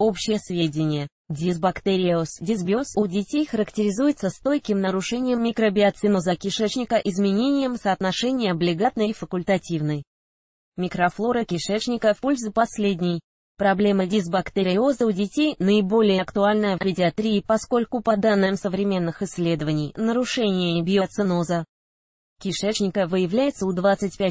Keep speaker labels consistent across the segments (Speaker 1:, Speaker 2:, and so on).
Speaker 1: Общее сведение. Дисбактериоз дисбиоз у детей характеризуется стойким нарушением микробиоциноза кишечника, изменением соотношения облигатной и факультативной микрофлоры кишечника в пользу последней. Проблема дисбактериоза у детей наиболее актуальна в педиатрии, поскольку по данным современных исследований, нарушение биоциноза кишечника выявляется у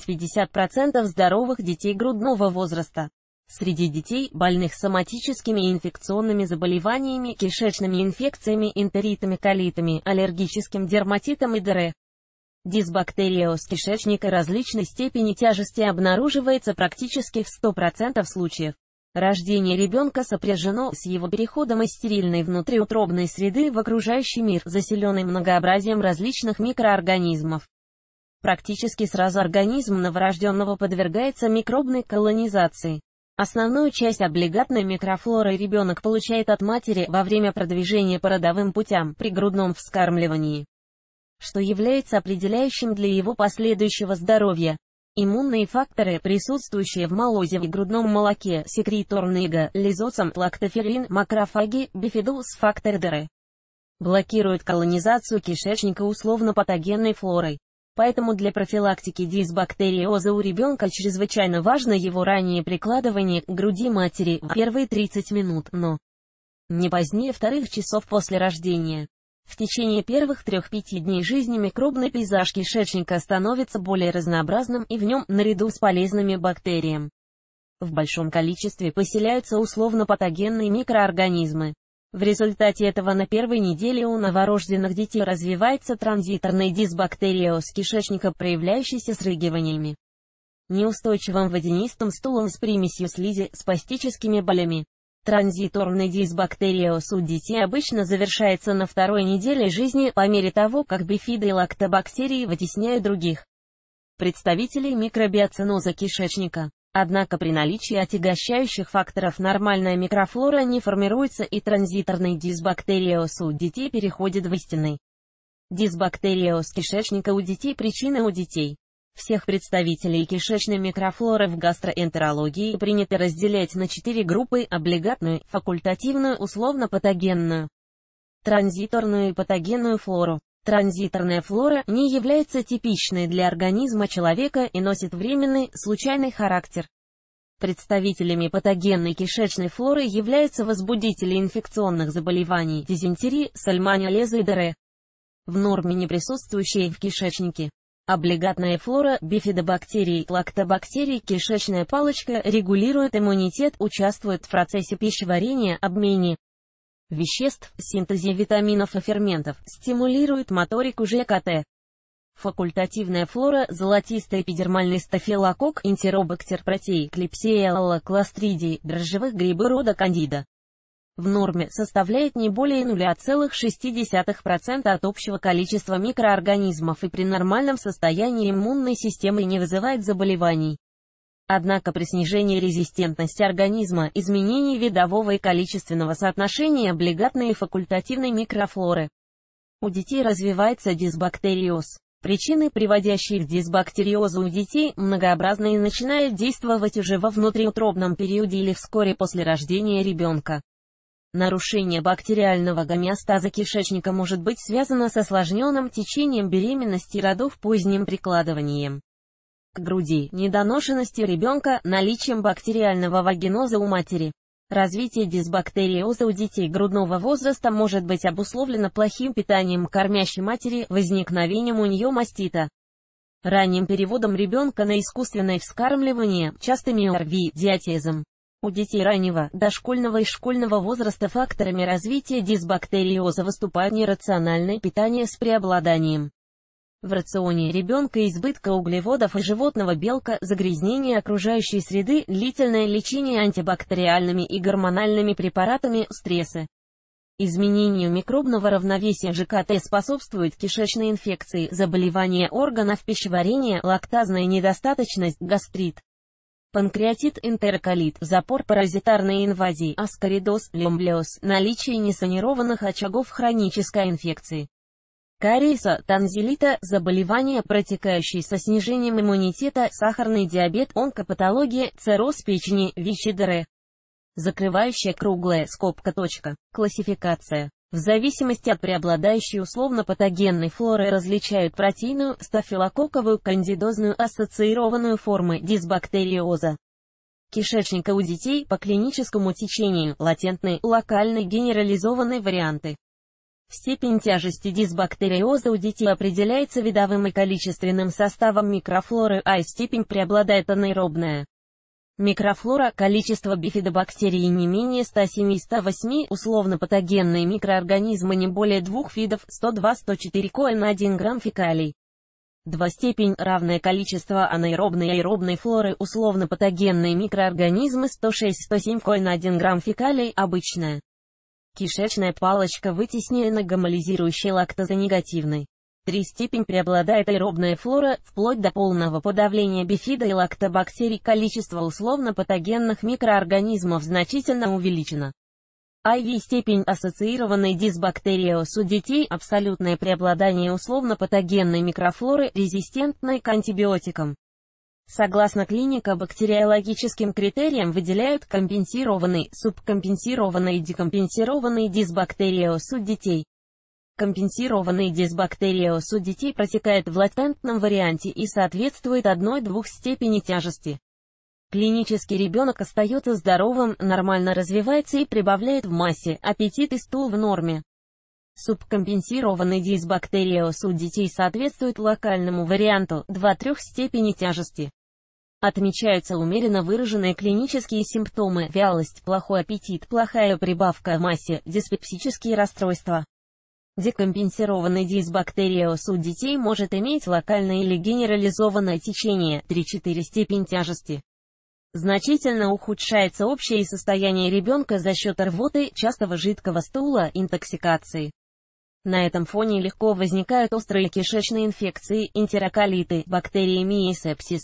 Speaker 1: 25–50% здоровых детей грудного возраста. Среди детей, больных соматическими и инфекционными заболеваниями, кишечными инфекциями, энтеритами, колитами, аллергическим дерматитом и ДР. Дисбактериоз кишечника различной степени тяжести обнаруживается практически в 100% случаев. Рождение ребенка сопряжено с его переходом из стерильной внутриутробной среды в окружающий мир, заселенный многообразием различных микроорганизмов. Практически сразу организм новорожденного подвергается микробной колонизации. Основную часть облигатной микрофлоры ребенок получает от матери во время продвижения по родовым путям при грудном вскармливании, что является определяющим для его последующего здоровья. Иммунные факторы, присутствующие в молозе и грудном молоке, секреторный ИГА, лизоцом, лактоферин, макрофаги, бифидус-фактор ДР, блокируют колонизацию кишечника условно-патогенной флорой. Поэтому для профилактики дисбактериоза у ребенка чрезвычайно важно его раннее прикладывание к груди матери в первые 30 минут, но не позднее 2 часов после рождения. В течение первых 3–5 дней жизни микробный пейзаж кишечника становится более разнообразным, и в нем, наряду с полезными бактериями, в большом количестве поселяются условно-патогенные микроорганизмы. В результате этого на первой неделе у новорожденных детей развивается транзиторный дисбактериоз кишечника, проявляющийся срыгиваниями, неустойчивым водянистым стулом с примесью слизи, спастическими болями. Транзиторный дисбактериоз у детей обычно завершается на 2-й неделе жизни, по мере того, как бифиды и лактобактерии вытесняют других представителей микробиоциноза кишечника. Однако при наличии отягощающих факторов нормальная микрофлора не формируется, и транзиторный дисбактериоз у детей переходит в истинный дисбактериоз кишечника у детей. Причины у детей. Всех представителей кишечной микрофлоры в гастроэнтерологии принято разделять на 4 группы: облигатную, факультативную, условно-патогенную, транзиторную и патогенную флору. Транзиторная флора не является типичной для организма человека и носит временный, случайный характер. Представителями патогенной кишечной флоры являются возбудители инфекционных заболеваний, дизентерии, сальмонеллеза и ДР, в норме не присутствующие в кишечнике. Облигатная флора, бифидобактерии, лактобактерии, кишечная палочка регулирует иммунитет, участвует в процессе пищеварения, обмене веществ, синтезе витаминов и ферментов, стимулирует моторику ЖКТ. Факультативная флора, золотистый эпидермальный стафилококк, энтеробактер протей, клепсиелла, кластридий, дрожжевых грибы рода кандида, в норме составляет не более 0,6% от общего количества микроорганизмов и при нормальном состоянии иммунной системы не вызывает заболеваний. Однако при снижении резистентности организма, изменении видового и количественного соотношения облигатной и факультативной микрофлоры, у детей развивается дисбактериоз. Причины, приводящие к дисбактериозу у детей, многообразны и начинают действовать уже во внутриутробном периоде или вскоре после рождения ребенка. Нарушение бактериального гомеостаза кишечника может быть связано с осложненным течением беременности и родов, поздним прикладыванием к груди, недоношенностью ребенка, наличием бактериального вагиноза у матери. Развитие дисбактериоза у детей грудного возраста может быть обусловлено плохим питанием кормящей матери, возникновением у нее мастита, ранним переводом ребенка на искусственное вскармливание, частыми ОРВИ, диатезом. У детей раннего, дошкольного и школьного возраста факторами развития дисбактериоза выступают нерациональное питание с преобладанием в рационе ребенка избытка углеводов и животного белка, загрязнение окружающей среды, длительное лечение антибактериальными и гормональными препаратами, стрессы. Изменению микробного равновесия ЖКТ способствуют кишечные инфекции, заболевания органов пищеварения, лактазная недостаточность, гастрит, панкреатит, энтероколит, запор, паразитарные инвазии, аскаридоз, лемблеоз, наличие несанированных очагов хронической инфекции, кариеса, танзелита, заболевания, протекающие со снижением иммунитета, сахарный диабет, онкопатология, цирроз печени, ВИЧ и ДР. закрывающая круглая скобка точка. Классификация. В зависимости от преобладающей условно-патогенной флоры различают протейную, стафилококковую, кандидозную, ассоциированную формы дисбактериоза кишечника у детей по клиническому течению, латентные, локальные, генерализованные варианты. Степень тяжести дисбактериоза у детей определяется видовым и количественным составом микрофлоры, а степень преобладает анаэробная. Микрофлора, количество бифидобактерий не менее 107-108, условно-патогенные микроорганизмы не более двух видов, 102-104 коэ на 1 грамм фекалий. 2. Степень, равное количество анаэробной и аэробной флоры, условно-патогенные микроорганизмы 106-107 коэ на 1 грамм фекалий, обычная. Кишечная палочка вытеснена гомолизирующей лактозонегативной. 3. Степень преобладает аэробная флора, вплоть до полного подавления бифидо и лактобактерий, количество условно-патогенных микроорганизмов значительно увеличено. IV. Степень ассоциированной дисбактериоз у детей, абсолютное преобладание условно-патогенной микрофлоры, резистентной к антибиотикам. Согласно клинико-бактериологическим критериям выделяют компенсированный, субкомпенсированный и декомпенсированный дисбактериоз у детей. Компенсированный дисбактериоз у детей протекает в латентном варианте и соответствует 1-2 степени тяжести. Клинически ребенок остается здоровым, нормально развивается и прибавляет в массе, аппетит и стул в норме. Субкомпенсированный дисбактериоз у детей соответствует локальному варианту, 2-3 степени тяжести. Отмечаются умеренно выраженные клинические симптомы, вялость, плохой аппетит, плохая прибавка в массе, диспепсические расстройства. Декомпенсированный дисбактериоз у детей может иметь локальное или генерализованное течение, 3-4 степень тяжести. Значительно ухудшается общее состояние ребенка за счет рвоты, частого жидкого стула, интоксикации. На этом фоне легко возникают острые кишечные инфекции, энтероколиты, бактериемия и сепсис.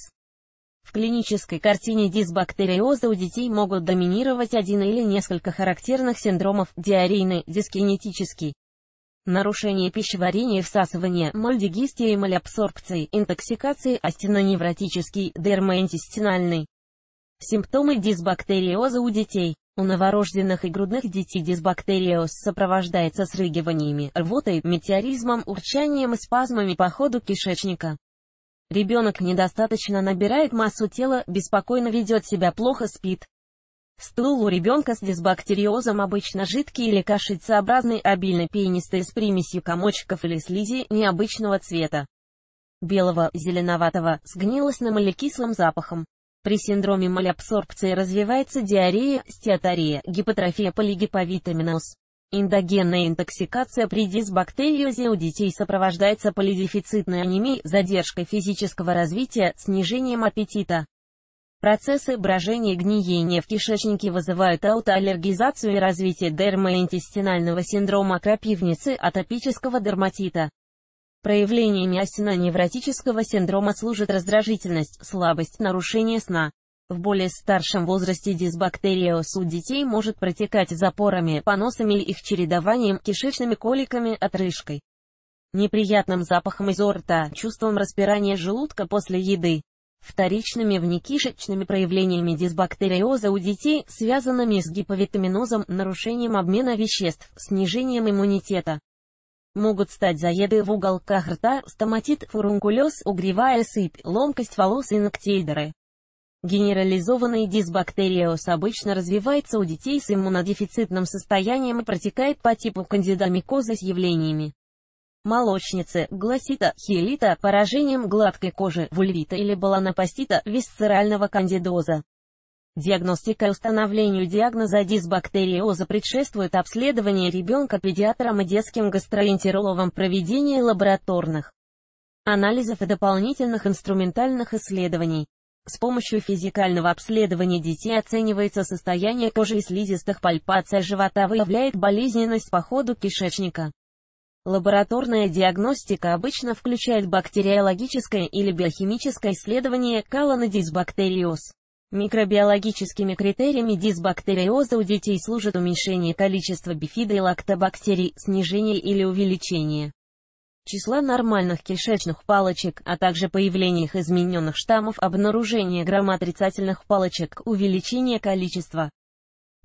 Speaker 1: В клинической картине дисбактериоза у детей могут доминировать один или несколько характерных синдромов: диарейный, дискинетический, нарушение пищеварения и всасывания, мальдигистия и малябсорбции, интоксикации, астеноневротический, дермоинтестинальный. Симптомы дисбактериоза у детей. У новорожденных и грудных детей дисбактериоз сопровождается срыгиваниями, рвотой, метеоризмом, урчанием и спазмами по ходу кишечника. Ребенок недостаточно набирает массу тела, беспокойно ведет себя, плохо спит. Стул у ребенка с дисбактериозом обычно жидкий или кашицеобразный, обильно пенистый, с примесью комочков или слизи, необычного цвета. Белого, зеленоватого, с гнилостным или кислым запахом. При синдроме малябсорбции развивается диарея, стеатория, гипотрофия, полигиповитаминоз. Эндогенная интоксикация при дисбактериозе у детей сопровождается полидефицитной анемией, задержкой физического развития, снижением аппетита. Процессы брожения и гниения в кишечнике вызывают аутоаллергизацию и развитие дермоинтестинального синдрома крапивницы, атопического дерматита. Проявлениями астеноневротического синдрома служат раздражительность, слабость, нарушение сна. В более старшем возрасте дисбактериоз у детей может протекать запорами, поносами и их чередованием, кишечными коликами, отрыжкой, неприятным запахом изо рта, чувством распирания желудка после еды. Вторичными внекишечными проявлениями дисбактериоза у детей, связанными с гиповитаминозом, нарушением обмена веществ, снижением иммунитета. Могут стать заеды в уголках рта, стоматит, фурункулез, угревая сыпь, ломкость волос и ногтеидеры. Генерализованный дисбактериоз обычно развивается у детей с иммунодефицитным состоянием и протекает по типу кандидомикоза с явлениями молочницы, гласита, хелита, поражением гладкой кожи, вульвита или баланопастита, висцерального кандидоза. Диагностика и установлению диагноза дисбактериоза предшествует обследование ребенка педиатром и детским гастроэнтерологом, проведение лабораторных анализов и дополнительных инструментальных исследований. С помощью физикального обследования детей оценивается состояние кожи и слизистых, пальпация живота выявляет болезненность по ходу кишечника. Лабораторная диагностика обычно включает бактериологическое или биохимическое исследование кала на дисбактериоз. Микробиологическими критериями дисбактериоза у детей служат уменьшение количества бифидо и лактобактерий, снижение или увеличение числа нормальных кишечных палочек, а также появление их измененных штаммов, обнаружение грамоотрицательных палочек, увеличение количества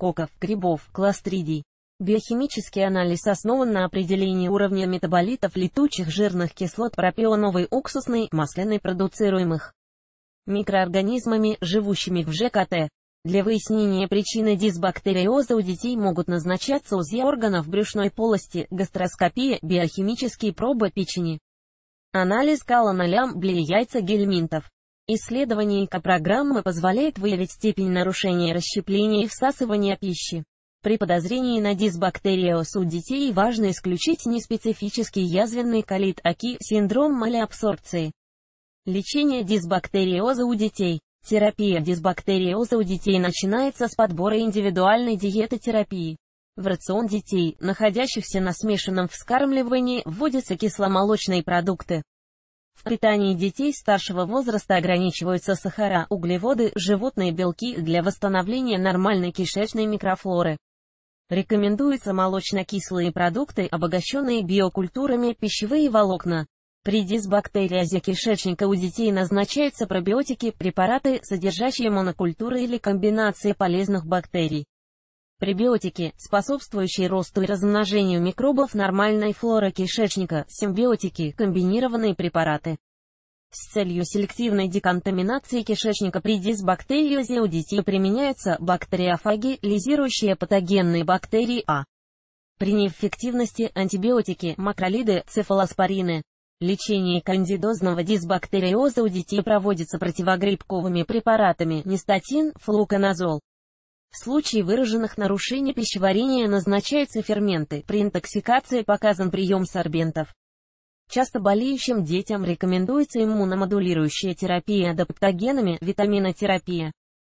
Speaker 1: стафилококков, грибов, кластридий. Биохимический анализ основан на определении уровня метаболитов летучих жирных кислот пропионовой, уксусной, масляной продуцируемых микроорганизмами, живущими в ЖКТ. Для выяснения причины дисбактериоза у детей могут назначаться УЗИ органов брюшной полости, гастроскопия, биохимические пробы печени, анализ кала на лямбле и яйца гельминтов. Исследование ЭКО-программы позволяет выявить степень нарушения расщепления и всасывания пищи. При подозрении на дисбактериоз у детей важно исключить неспецифический язвенный колит АКИ, синдром малеабсорбции. Лечение дисбактериоза у детей. Терапия дисбактериоза у детей начинается с подбора индивидуальной диетотерапии. В рацион детей, находящихся на смешанном вскармливании, вводятся кисломолочные продукты. В питании детей старшего возраста ограничиваются сахара, углеводы, животные белки для восстановления нормальной кишечной микрофлоры. Рекомендуются молочно-кислые продукты, обогащенные биокультурами, пищевые волокна. При дисбактериозе кишечника у детей назначаются пробиотики, препараты, содержащие монокультуры или комбинации полезных бактерий. Пребиотики, способствующие росту и размножению микробов нормальной флоры кишечника, симбиотики, комбинированные препараты. С целью селективной деконтаминации кишечника при дисбактериозе у детей применяются бактериофаги, лизирующие патогенные бактерии А. При неэффективности антибиотики, макролиды, цефалоспорины. Лечение кандидозного дисбактериоза у детей проводится противогрибковыми препаратами нистатин, флуконазол. В случае выраженных нарушений пищеварения назначаются ферменты, при интоксикации показан прием сорбентов. Часто болеющим детям рекомендуется иммуномодулирующая терапия адаптогенами, витаминотерапия.